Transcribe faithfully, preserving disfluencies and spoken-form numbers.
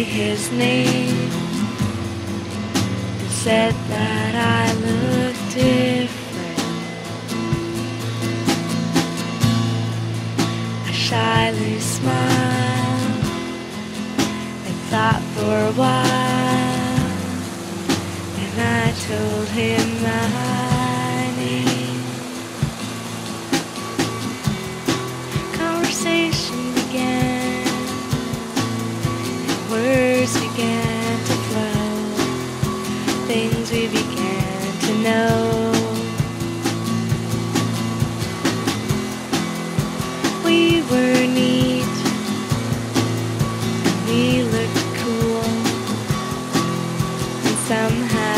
his name. He said that I looked different. I shyly smiled and thought for a while, and I told him my name. Conversation began, and words began to flow, things we began to know. We were neat, and we looked cool, and somehow